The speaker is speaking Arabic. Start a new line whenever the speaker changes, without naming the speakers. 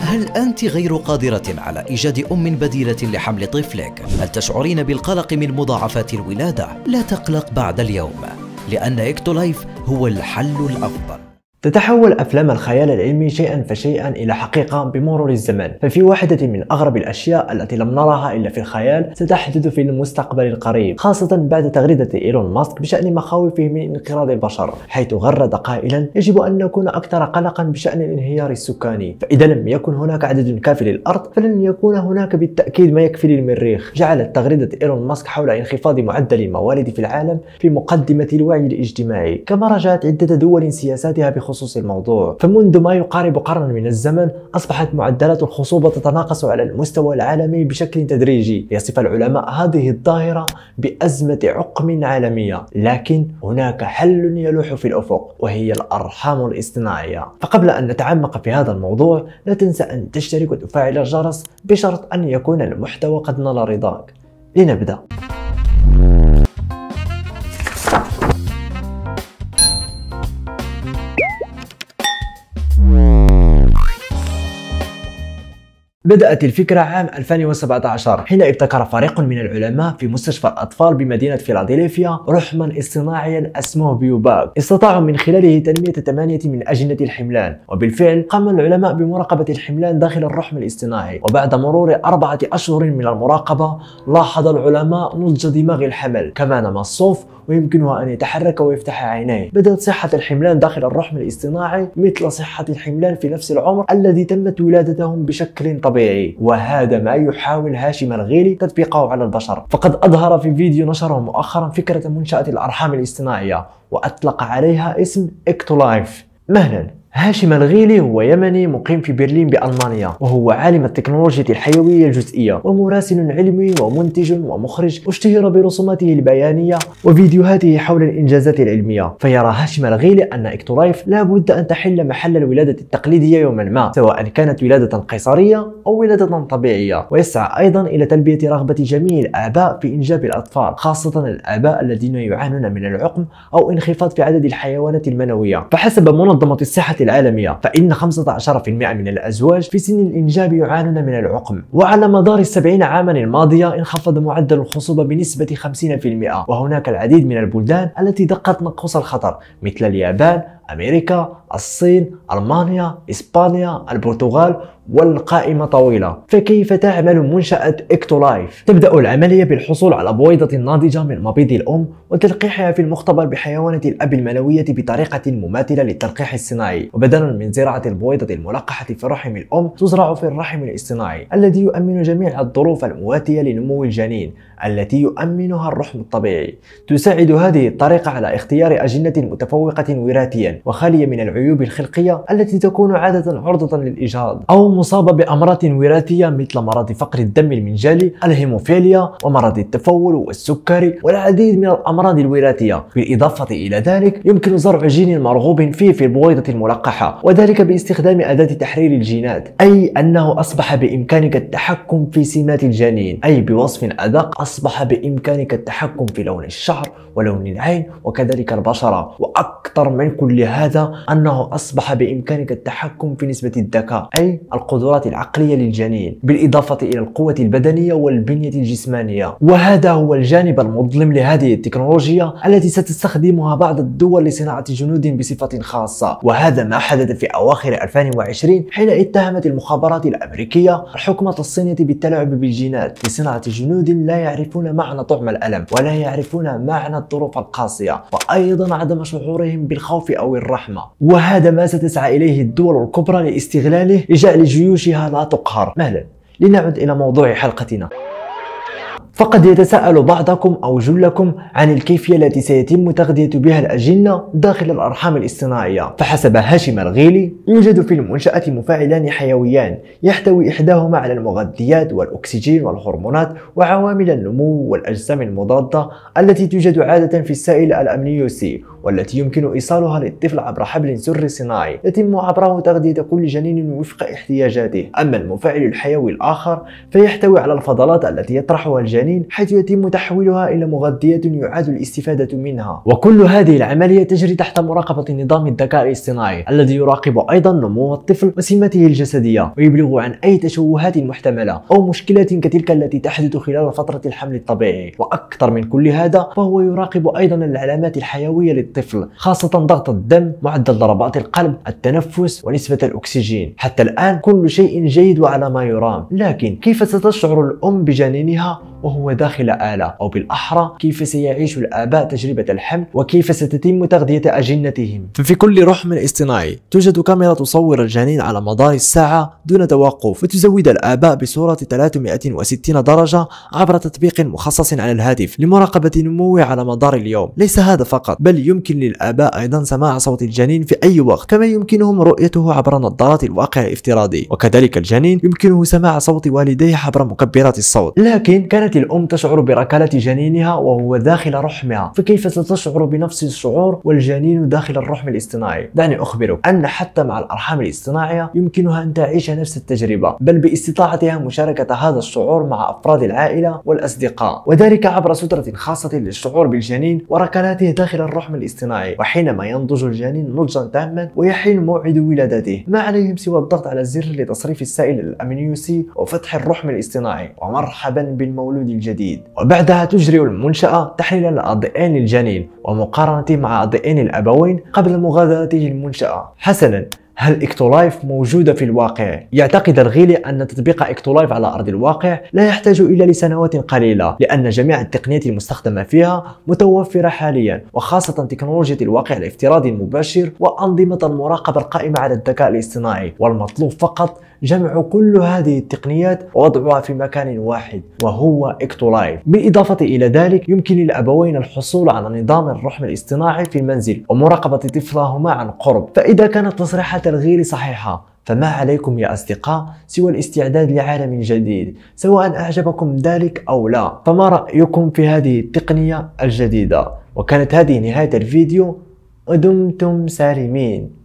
هل أنت غير قادرة على إيجاد أم بديلة لحمل طفلك؟ هل تشعرين بالقلق من مضاعفات الولادة؟ لا تقلق بعد اليوم، لأن إكتولايف هو الحل الأفضل.
تتحول أفلام الخيال العلمي شيئا فشيئا إلى حقيقة بمرور الزمن، ففي واحدة من أغرب الأشياء التي لم نراها إلا في الخيال ستحدث في المستقبل القريب، خاصة بعد تغريدة إيلون ماسك بشأن مخاوفه من انقراض البشر، حيث غرد قائلا: يجب أن نكون أكثر قلقا بشأن الانهيار السكاني، فإذا لم يكن هناك عدد كافي للأرض فلن يكون هناك بالتأكيد ما يكفي للمريخ. جعلت تغريدة إيلون ماسك حول انخفاض معدل الموالد في العالم في مقدمة الوعي الاجتماعي، كما راجعت عدة دول سياساتها بخصوص الموضوع. فمنذ ما يقارب قرن من الزمن أصبحت معدلات الخصوبة تتناقص على المستوى العالمي بشكل تدريجي. يصف العلماء هذه الظاهرة بأزمة عقم عالمية، لكن هناك حل يلوح في الأفق، وهي الأرحام الاصطناعية. فقبل أن نتعمق في هذا الموضوع لا تنسى أن تشترك وتفعل الجرس بشرط أن يكون المحتوى قد نال رضاك. لنبدأ. بدأت الفكرة عام 2017 حين ابتكر فريق من العلماء في مستشفى الأطفال بمدينة فيلادلفيا رحما اصطناعيا اسمه بيوباك، استطاعوا من خلاله تنمية 8 من أجنة الحملان، وبالفعل قام العلماء بمراقبة الحملان داخل الرحم الاصطناعي. وبعد مرور 4 أشهر من المراقبة لاحظ العلماء نضج دماغ الحمل، كما نما الصوف ويمكنه أن يتحرك ويفتح عينيه. بدأت صحة الحملان داخل الرحم الاصطناعي مثل صحة الحملان في نفس العمر الذي تمت ولادتهم بشكل طبيعي، وهذا ما يحاول هاشم الغيلي تطبيقه على البشر. فقد أظهر في فيديو نشره مؤخرا فكرة منشأة الأرحام الاصطناعية وأطلق عليها اسم إكتولايف. مهلا، هاشم الغيلي هو يمني مقيم في برلين بألمانيا، وهو عالم التكنولوجيا الحيوية الجزئية ومراسل علمي ومنتج ومخرج، واشتهر برسوماته البيانية وفيديوهاته حول الإنجازات العلمية. فيرى هاشم الغيلي أن إكتولايف لا بد أن تحل محل الولادة التقليدية يوما ما، سواء كانت ولادة قيصرية أو ولادة طبيعية، ويسعى أيضا إلى تلبية رغبة جميع الآباء في إنجاب الأطفال، خاصة الآباء الذين يعانون من العقم أو انخفاض في عدد الحيوانات المنوية. فحسب منظمة الصحة العالمية فإن 15% من الأزواج في سن الإنجاب يعانون من العقم، وعلى مدار 70 عاما الماضية انخفض معدل الخصوبة بنسبة 50%. وهناك العديد من البلدان التي دقت نقوص الخطر مثل اليابان، أمريكا، الصين، ألمانيا، إسبانيا، البرتغال، والقائمة طويلة. فكيف تعمل منشأة إكتولايف؟ تبدأ العملية بالحصول على بويضة ناضجة من مبيض الأم وتلقيحها في المختبر بحيوانة الأب المنوية بطريقة مماثلة للتلقيح الصناعي، وبدلا من زراعة البويضة الملقحة في رحم الأم تزرع في الرحم الاصطناعي الذي يؤمن جميع الظروف المواتية لنمو الجنين التي يؤمنها الرحم الطبيعي. تساعد هذه الطريقة على اختيار أجنة متفوقة وراثيا وخالية من العيوب الخلقية التي تكون عادة عرضة للإجهاض أو مصابة بأمراض وراثية مثل مرض فقر الدم المنجلي، الهيموفيليا، ومرض التفول والسكري والعديد من الأمراض الوراثية. بالإضافة إلى ذلك يمكن زرع جين مرغوب فيه في البويضة الملقحة، وذلك باستخدام أداة تحرير الجينات، أي أنه أصبح بإمكانك التحكم في سمات الجنين، أي بوصف أدق أصبح بإمكانك التحكم في لون الشعر ولون العين وكذلك البشرة. وأكثر من كل هذا أنه أصبح بإمكانك التحكم في نسبة الذكاء، أي القدرات العقلية للجنين، بالإضافة إلى القوة البدنية والبنية الجسمانية. وهذا هو الجانب المظلم لهذه التكنولوجيا التي ستستخدمها بعض الدول لصناعة جنود بصفة خاصة. وهذا ما حدث في أواخر 2020 حين اتهمت المخابرات الأمريكية الحكومة الصينية بالتلاعب بالجينات لصناعة جنود لا يعرفون معنى طعم الألم ولا يعرفون معنى الظروف القاسية، وأيضا عدم شعورهم بالخوف أو الرحمة. وهذا ما ستسعى إليه الدول الكبرى لاستغلاله لجعل جيوشها لا تقهر. مهلا، لنعد إلى موضوع حلقتنا. فقد يتساءل بعضكم أو جلكم عن الكيفية التي سيتم تغذية بها الأجنة داخل الأرحام الاصطناعية. فحسب هاشم الغيلي يوجد في المنشأة مفاعلان حيويان يحتوي إحداهما على المغذيات والأكسجين والهرمونات وعوامل النمو والأجسام المضادة التي توجد عادة في السائل الأمنيوسي، والتي يمكن إيصالها للطفل عبر حبل سري صناعي يتم عبره تغذية كل جنين وفق احتياجاته. أما المفاعل الحيوي الآخر فيحتوي على الفضلات التي يطرحها الجنين، حيث يتم تحويلها إلى مغذيات يعاد الاستفادة منها. وكل هذه العملية تجري تحت مراقبة نظام الذكاء الاصطناعي الذي يراقب أيضا نمو الطفل وسمته الجسدية، ويبلغ عن أي تشوهات محتملة أو مشكلات كتلك التي تحدث خلال فترة الحمل الطبيعي. وأكثر من كل هذا فهو يراقب أيضا العلامات الحيوية للطفل، خاصة ضغط الدم، معدل ضربات القلب، التنفس، ونسبة الأكسجين. حتى الآن كل شيء جيد وعلى ما يرام، لكن كيف ستشعر الأم بجنينها وهو داخل آلة؟ أو بالأحرى كيف سيعيش الآباء تجربة الحمل وكيف ستتم تغذية أجنتهم؟ ففي كل رحم اصطناعي توجد كاميرا تصور الجنين على مدار الساعة دون توقف، وتزود الآباء بصورة 360 درجة عبر تطبيق مخصص على الهاتف لمراقبة نموه على مدار اليوم. ليس هذا فقط، بل يمكن للآباء أيضا سماع صوت الجنين في أي وقت، كما يمكنهم رؤيته عبر نظارات الواقع الافتراضي، وكذلك الجنين يمكنه سماع صوت والديه عبر مكبرات الصوت. لكن كانت الأم تشعر بركالة جنينها وهو داخل رحمها، فكيف ستشعر بنفس الشعور والجنين داخل الرحم الاصطناعي؟ دعني أخبرك أن حتى مع الأرحام الاصطناعية يمكنها أن تعيش نفس التجربة، بل باستطاعتها مشاركة هذا الشعور مع أفراد العائلة والأصدقاء، وذلك عبر سترة خاصة للشعور بالجنين وركلاته داخل الرحم الاصطناعي. وحينما ينضج الجنين نضجا تاما ويحين موعد ولادته، ما عليهم سوى الضغط على الزر لتصريف السائل الأمنيوسي وفتح الرحم الاصطناعي، ومرحبا بالمولود الجديد. وبعدها تجري المنشأة تحليل الADN للجنين ومقارنته مع ADN الأبوين قبل مغادرته المنشأة. حسنا، هل إكتولايف موجودة في الواقع؟ يعتقد الغيلي أن تطبيق إكتولايف على أرض الواقع لا يحتاج إلا لسنوات قليلة، لأن جميع التقنيات المستخدمة فيها متوفرة حاليا، وخاصة تكنولوجيا الواقع الافتراضي المباشر وأنظمة المراقبة القائمة على الذكاء الاصطناعي. والمطلوب فقط جمع كل هذه التقنيات ووضعها في مكان واحد، وهو إكتولايف. بالإضافة إلى ذلك يمكن للأبوين الحصول على نظام الرحم الاصطناعي في المنزل ومراقبة طفلهما عن قرب. فإذا كانت تصريحات الغيلي صحيحة، فما عليكم يا أصدقاء سوى الاستعداد لعالم جديد، سواء أعجبكم ذلك أو لا. فما رأيكم في هذه التقنية الجديدة؟ وكانت هذه نهاية الفيديو، ودمتم سالمين.